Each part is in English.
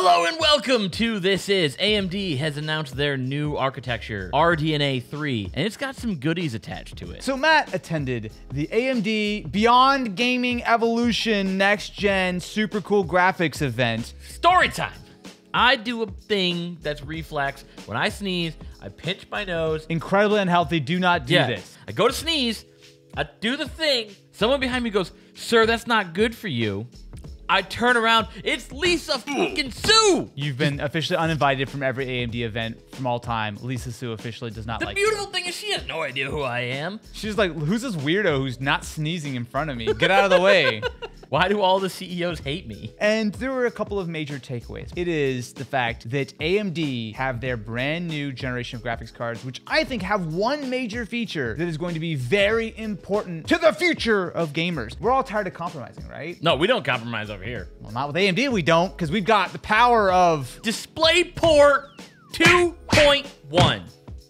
Hello and welcome to This Is. AMD has announced their new architecture, RDNA 3, and it's got some goodies attached to it. So Matt attended the AMD Beyond Gaming Evolution Next Gen Super Cool Graphics event. Story time. I do a thing that's reflex. When I sneeze, I pinch my nose. Incredibly unhealthy. Do not do this. I go to sneeze. I do the thing. Someone behind me goes, "Sir, that's not good for you." I turn around. It's Lisa fucking Sue. You've been officially uninvited from every AMD event from all time. Lisa Sue officially does not like you. The beautiful thing is she has no idea who I am. She's like, who's this weirdo who's not sneezing in front of me? Get out of the way. Why do all the CEOs hate me? And there were a couple of major takeaways. It is the fact that AMD have their brand new generation of graphics cards, which I think have one major feature that is going to be very important to the future of gamers. We're all tired of compromising, right? No, we don't compromise over here. Well, not with AMD, we don't, because we've got the power of DisplayPort 2.1.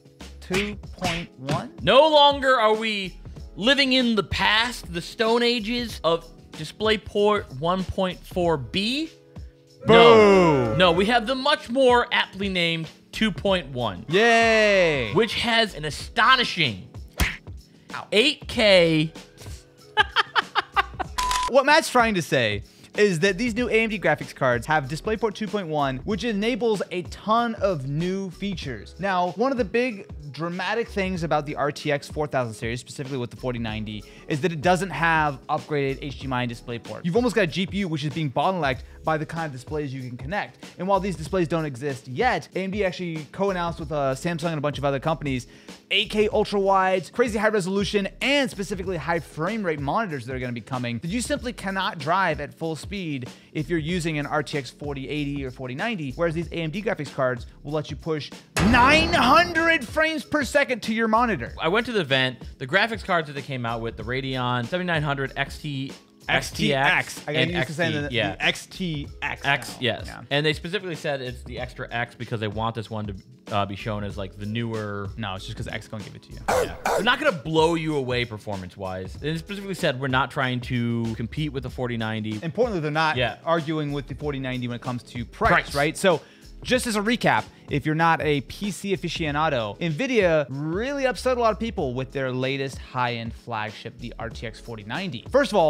2.1? No longer are we living in the past, the Stone Ages of DisplayPort 1.4B. No, we have the much more aptly named 2.1. Yay! Which has an astonishing 8K. What Matt's trying to say is that these new AMD graphics cards have DisplayPort 2.1, which enables a ton of new features. Now, one of the big dramatic things about the RTX 4000 series, specifically with the 4090, is that it doesn't have upgraded HDMI and DisplayPort. You've almost got a GPU which is being bottlenecked by the kind of displays you can connect. And while these displays don't exist yet, AMD actually co-announced with Samsung and a bunch of other companies 8K ultra wides, crazy high resolution, and specifically high frame rate monitors that are going to be coming that you simply cannot drive at full speed if you're using an RTX 4080 or 4090, whereas these AMD graphics cards will let you push 900 frames per second to your monitor. I went to the event. The graphics cards that they came out with, the Radeon 7900 XTX I got used to saying the XTX. Yes. Yeah. And they specifically said it's the extra X because they want this one to be shown as like the newer. No, it's just because X gonna give it to you. Yeah. They're not gonna blow you away performance-wise. They specifically said we're not trying to compete with the 4090. Importantly, they're not arguing with the 4090 when it comes to price, right? So, just as a recap, if you're not a PC aficionado, nVidia really upset a lot of people with their latest high-end flagship, the RTX 4090. First of all,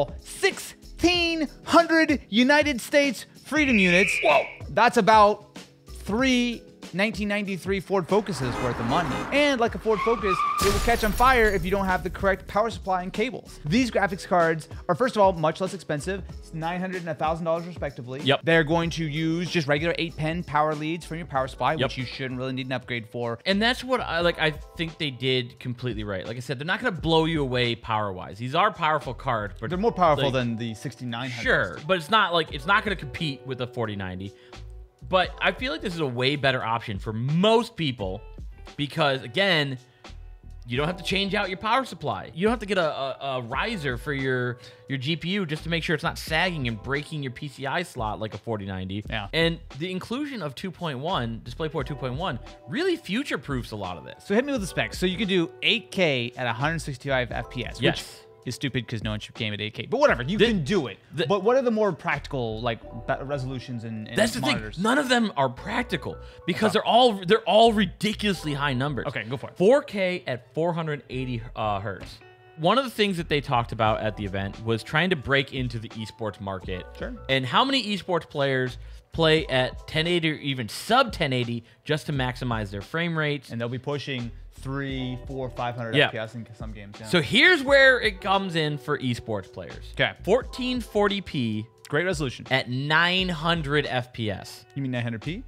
1,600 United States Freedom Units. Whoa. That's about 3 1993 Ford Focuses worth of money. And like a Ford Focus, it will catch on fire if you don't have the correct power supply and cables. These graphics cards are, first of all, much less expensive. It's $900 and $1,000 respectively. Yep. They're going to use just regular 8-pin power leads from your power supply, which you shouldn't really need an upgrade for. And that's what I think they did completely right. Like I said, they're not going to blow you away power-wise. These are powerful cards, but they're more powerful than the 6900. Sure, but it's not going to compete with the 4090. But I feel like this is a way better option for most people because, again, you don't have to change out your power supply. You don't have to get a riser for your GPU just to make sure it's not sagging and breaking your PCI slot like a 4090. Yeah. And the inclusion of 2.1, DisplayPort 2.1, really future-proofs a lot of this. So hit me with the specs. So you can do 8K at 165 FPS, which is stupid because no one should game at 8K. But whatever, you can do it. But what are the more practical resolutions and that's the monitors? Thing. None of them are practical because they're all ridiculously high numbers. Okay, go for it. 4K at 480 hertz. One of the things that they talked about at the event was trying to break into the esports market. Sure. And how many esports players play at 1080 or even sub 1080 just to maximize their frame rates? And they'll be pushing 300, 400, 500 FPS in some games. Yeah. So here's where it comes in for esports players. Okay. 1440p. Great resolution. At 900 FPS. You mean 900p?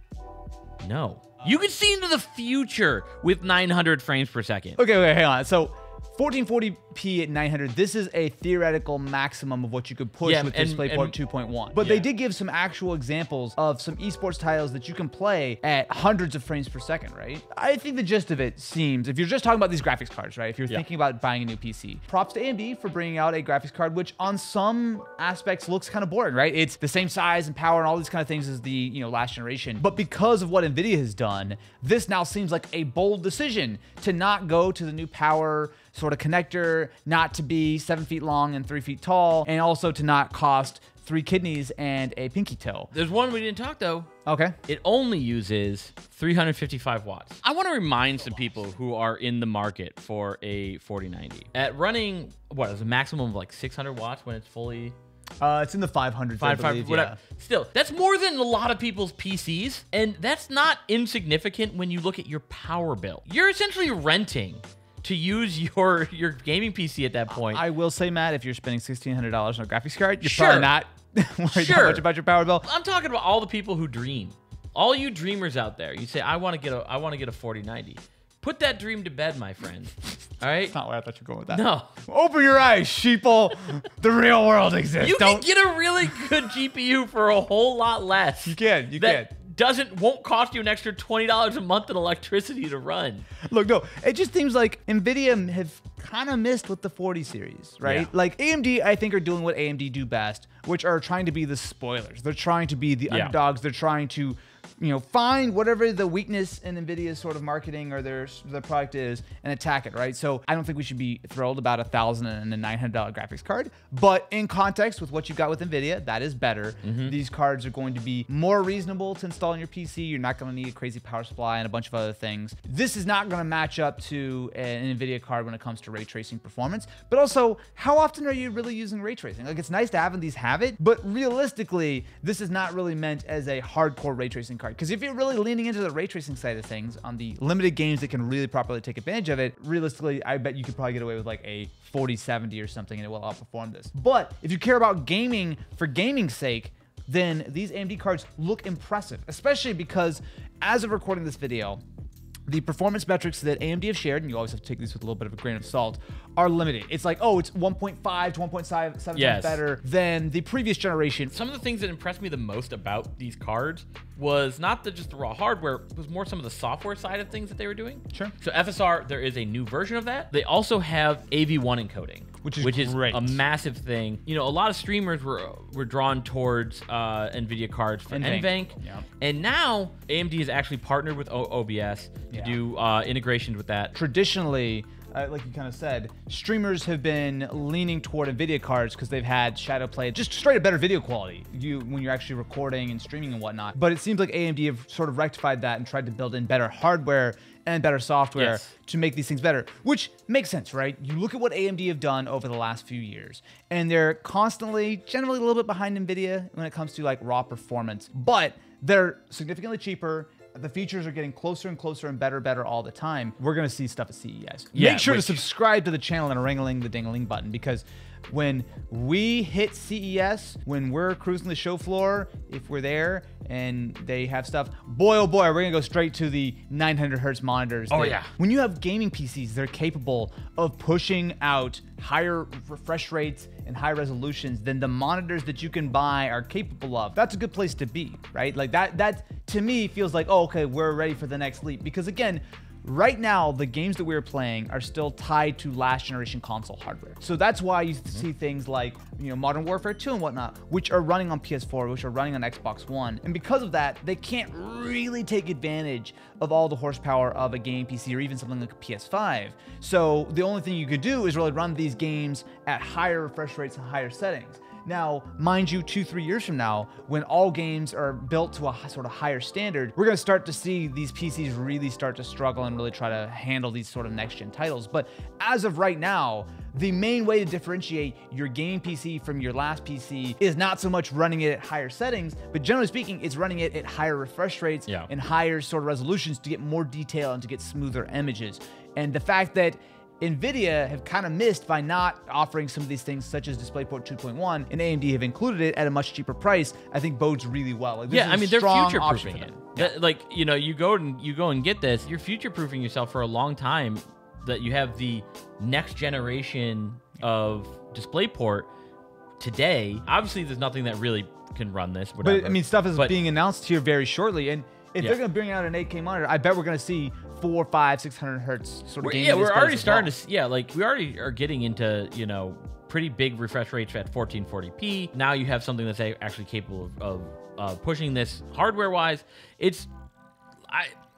No. You can see into the future with 900 frames per second. Okay, hang on. So 1440p at 900, this is a theoretical maximum of what you could push with DisplayPort 2.1. But they did give some actual examples of some esports titles that you can play at hundreds of frames per second, right? I think the gist of it seems, if you're just talking about these graphics cards, right? If you're thinking about buying a new PC, props to AMD for bringing out a graphics card, which on some aspects looks kind of boring, right? It's the same size and power and all these kind of things as the last generation. But because of what NVIDIA has done, this now seems like a bold decision to not go to the new power sort of connector, not to be 7 feet long and 3 feet tall, and also to not cost 3 kidneys and a pinky toe. There's one we didn't talk though. Okay. It only uses 355 watts. I want to remind some people who are in the market for a 4090 at running what is a maximum of like 600 watts when it's fully. It's in the 500s, I believe, whatever. Yeah. Still, that's more than a lot of people's PCs, and that's not insignificant when you look at your power bill. You're essentially renting to use your gaming PC at that point. I will say, Matt, if you're spending $1,600 on a graphics card, you're Sure. probably not worried that much about your power bill. I'm talking about all the people who dream. All you dreamers out there. You say, I want to get a 4090. Put that dream to bed, my friend. All right? That's not where I thought you were going with that. No. Open your eyes, sheeple. The real world exists. You can get a really good GPU for a whole lot less. You can. Won't cost you an extra $20 a month in electricity to run. Look, no, it just seems like NVIDIA have kind of missed with the 40 series, right? Yeah. Like AMD, I think, are doing what AMD do best, which are trying to be the spoilers. They're trying to be the underdogs. They're trying to, find whatever the weakness in NVIDIA's sort of marketing or their product is and attack it, right? So I don't think we should be thrilled about $1,000 and a $900 graphics card, but in context with what you've got with NVIDIA, that is better. These cards are going to be more reasonable to install on your PC. You're not going to need a crazy power supply and a bunch of other things. This is not going to match up to an NVIDIA card when it comes to ray tracing performance, but also how often are you really using ray tracing? Like, it's nice to have these have it, but realistically, this is not really meant as a hardcore ray tracing card. Because if you're really leaning into the ray tracing side of things on the limited games that can really properly take advantage of it, realistically, I bet you could probably get away with like a 4070 or something and it will outperform this. But if you care about gaming for gaming's sake, then these AMD cards look impressive, especially because as of recording this video, the performance metrics that AMD have shared, and you always have to take these with a little bit of a grain of salt, are limited. It's like, oh, it's 1.5 to 1.7 times better than the previous generation. Some of the things that impressed me the most about these cards was not just the raw hardware, it was more some of the software side of things that they were doing. Sure. So FSR, there is a new version of that. They also have AV1 encoding, which is great. A massive thing. A lot of streamers were drawn towards NVIDIA cards for NVENC. Yeah. And now AMD has actually partnered with OBS to do integrations with that. Traditionally, like you kind of said, streamers have been leaning toward NVIDIA cards because they've had shadow play, just straight up better video quality when you're actually recording and streaming and whatnot. But it seems like AMD have sort of rectified that and tried to build in better hardware and better software to make these things better, which makes sense, right? You look at what AMD have done over the last few years, and they're constantly, generally a little bit behind NVIDIA when it comes to like raw performance, but they're significantly cheaper. The features are getting closer and closer and better all the time. We're going to see stuff at CES. Make sure to subscribe to the channel and ring the ding-a-ling button, because when we hit CES, when we're cruising the show floor, if we're there and they have stuff, boy, oh boy, we're going to go straight to the 900 hertz monitors. Oh, yeah. When you have gaming PCs, they're capable of pushing out higher refresh rates and high resolutions than the monitors that you can buy are capable of. That's a good place to be, right? Like that to me feels like, oh, okay, we're ready for the next leap. Because again, right now, the games that we're playing are still tied to last generation console hardware. So that's why you see things like, Modern Warfare 2 and whatnot, which are running on PS4, which are running on Xbox One. And because of that, they can't really take advantage of all the horsepower of a gaming PC or even something like a PS5. So the only thing you could do is really run these games at higher refresh rates and higher settings. Now, mind you, 2-3 years from now, when all games are built to a sort of higher standard, we're going to start to see these PCs really start to struggle and really try to handle these sort of next-gen titles. But as of right now, the main way to differentiate your gaming PC from your last PC is not so much running it at higher settings, but generally speaking, it's running it at higher refresh rates and higher sort of resolutions to get more detail and to get smoother images. And the fact that NVIDIA have kind of missed by not offering some of these things such as DisplayPort 2.1, and AMD have included it at a much cheaper price, I think bodes really well. Like, I mean, they're future-proofing it. Yeah. Like, you go and get this, you're future-proofing yourself for a long time, that you have the next generation of DisplayPort today. Obviously, there's nothing that really can run this, whatever. But, I mean, stuff is being announced here very shortly, and if they're going to bring out an 8K monitor, I bet we're going to see 400, 500, 600 hertz sort of gaming. Yeah, we're already starting to. Like we already are getting into pretty big refresh rates at 1440p. Now you have something that's actually capable of pushing this hardware wise.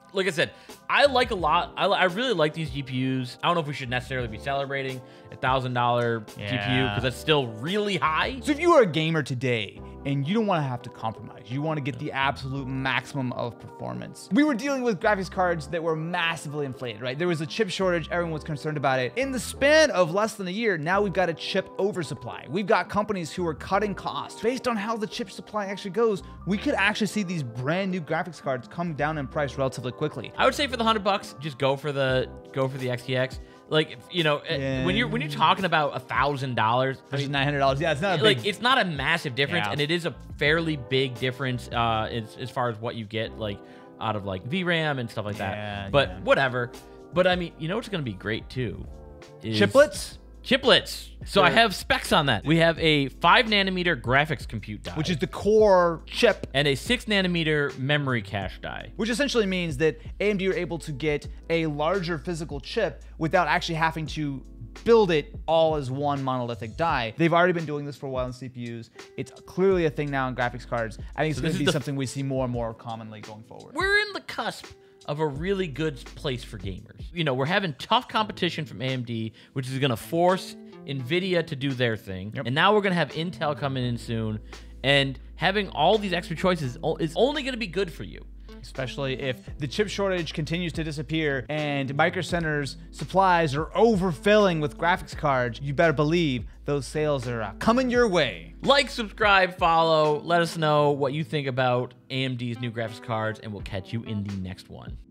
like I said, I like a lot. I really like these GPUs. I don't know if we should necessarily be celebrating a $1,000 GPU because that's still really high. So if you are a gamer today and you don't want to have to compromise, you want to get the absolute maximum of performance. We were dealing with graphics cards that were massively inflated, right? There was a chip shortage. Everyone was concerned about it. In the span of less than a year, now we've got a chip oversupply. We've got companies who are cutting costs. Based on how the chip supply actually goes, we could actually see these brand new graphics cards come down in price relatively quickly. I would say for the $100, just go for the XTX. Like, you know, when you're talking about $1,000, versus $900, yeah, it's not a big, like, it's not a massive difference, and it is a fairly big difference as far as what you get like out of like VRAM and stuff like that. But whatever. But I mean, you know what's gonna be great too? Is chiplets. So I have specs on that. We have a 5nm graphics compute die, which is the core chip, and a 6nm memory cache die. Which essentially means that AMD are able to get a larger physical chip without actually having to build it all as one monolithic die. They've already been doing this for a while in CPUs. It's clearly a thing now in graphics cards. I think it's going to be something we see more and more commonly going forward. We're in the cusp of a really good place for gamers. You know, we're having tough competition from AMD, which is going to force nVidia to do their thing. And now we're going to have Intel coming in soon. And having all these extra choices is only going to be good for you. Especially if the chip shortage continues to disappear and Micro Center's supplies are overfilling with graphics cards, you better believe those sales are coming your way. Like, subscribe, follow, let us know what you think about AMD's new graphics cards, and we'll catch you in the next one.